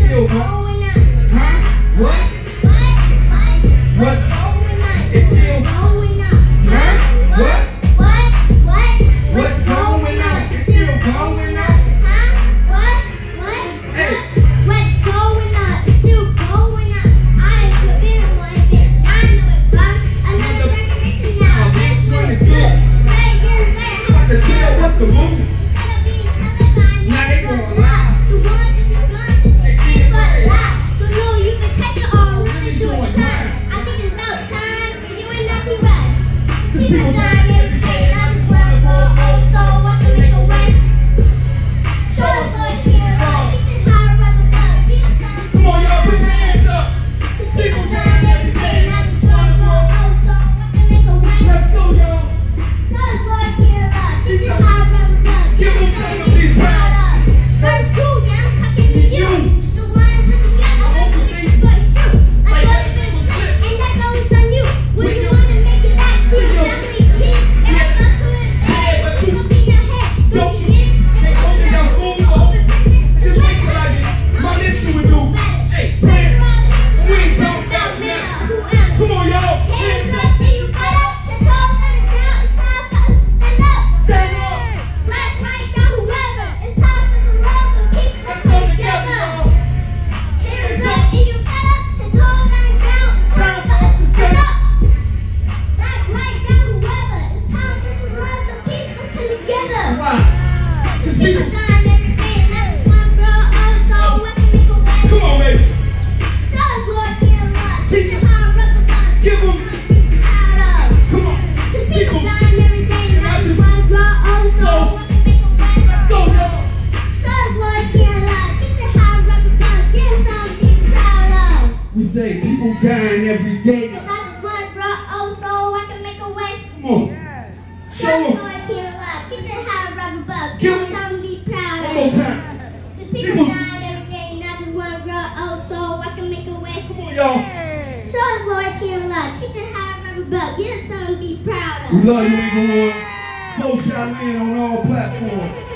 still going up. Huh? What? What's going on? It's still going up. Huh? What? What's going on? It's still going up. Huh? What? Hey. What's going on? It's still going up. I ain't been one bit. I know it's fun. Another recognition now. This one is good. What's the deal? What's the move? Now they going live. They can't play. So no, you can take it all. Really doing time. I think it's about time. You ain't not too bad. People dying every day. And I just wanna go old so I can make a way. So it's like here, like this is how I run the club. Come on, y'all, put your hands up. People dying every day. And I just wanna go old so I can make a way. Let's go, y'all. So it's like here, like this is how I run the club. Give them something to be proud of. First school, yeah, I'm talking to you. The one who put together everything but you. I thought it was good, and that goes on you. When you wanna make it back to your family, kids, and I thought to it, hey, but you look in your head. Don't you get it? Can't go to your school, just wait till I get my issue with you. Hey, man, we ain't talking about now. Come on, y'all. Hands up, and you got up. The top of the ground, it's time for us to stand up. Stand up. Black, white, brown, whoever. It's time for some love and peace. Let's go together. Hands up, and you got up. The top of the ground, it's time for us to stand up. Black, white, brown, whoever. It's time for some love and peace. Let's come together. Why? Cause people dying every day, and I just wanna grow up so I can make a way. Come on, baby. So it's loyalty and love. This is how I run the club. Give them. Proud of. Come on. Cause people dying every day, and I just wanna grow up so I can make a way. Let's go, y'all. So it's loyalty and love. This is how I run the club. Give something to be proud of. We say people dying every day. Cause I just wanna grow old so I can make a way. Come on. Show them. Loyalty and love. She said how I rub a bug. Give something to be proud of. One more time. Cause people dying every day and I just wanna grow old so I can make a way. Come on, y'all. Show us loyalty and love. She said how I rub a bug. Give us something to be proud of. We love you, Englewood. So Charlene on all platforms.